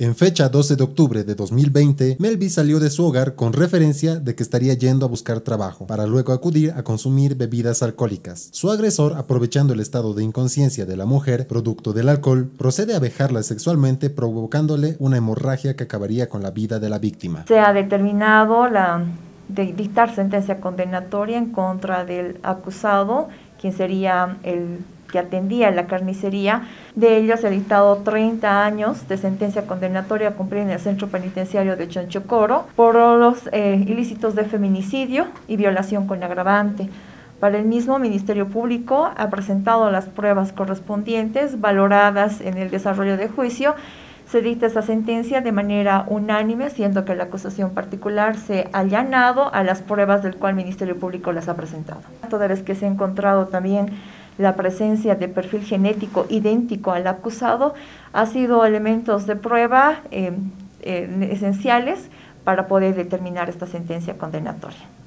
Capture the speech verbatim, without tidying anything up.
En fecha doce de octubre de dos mil veinte, Melvi salió de su hogar con referencia de que estaría yendo a buscar trabajo, para luego acudir a consumir bebidas alcohólicas. Su agresor, aprovechando el estado de inconsciencia de la mujer, producto del alcohol, procede a vejarla sexualmente, provocándole una hemorragia que acabaría con la vida de la víctima. Se ha determinado la, de dictar sentencia condenatoria en contra del acusado, quien sería el que atendía la carnicería. De ellos se ha dictado treinta años de sentencia condenatoria a cumplir en el centro penitenciario de Chanchocoro por los eh, ilícitos de feminicidio y violación con agravante. Para el mismo, Ministerio Público ha presentado las pruebas correspondientes, valoradas en el desarrollo de juicio. Se dicta esta sentencia de manera unánime, siendo que la acusación particular se ha allanado a las pruebas del cual el Ministerio Público las ha presentado. Toda vez que se ha encontrado también la presencia de perfil genético idéntico al acusado, ha sido elementos de prueba eh, eh, esenciales para poder determinar esta sentencia condenatoria.